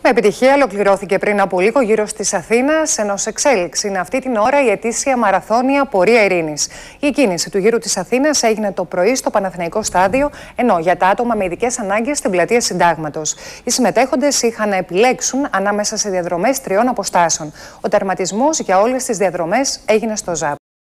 Με επιτυχία ολοκληρώθηκε πριν από λίγο γύρος της Αθήνας, ενώ σε εξέλιξη είναι αυτή την ώρα η ετήσια μαραθώνια Πορεία Ειρήνης. Η κίνηση του γύρου της Αθήνας έγινε το πρωί στο Παναθηναϊκό Στάδιο, ενώ για τα άτομα με ειδικές ανάγκες στην πλατεία Συντάγματος. Οι συμμετέχοντες είχαν να επιλέξουν ανάμεσα σε διαδρομές 3 αποστάσεων. Ο τερματισμός για όλες τις διαδρομές έγινε στο ΖΑΠ.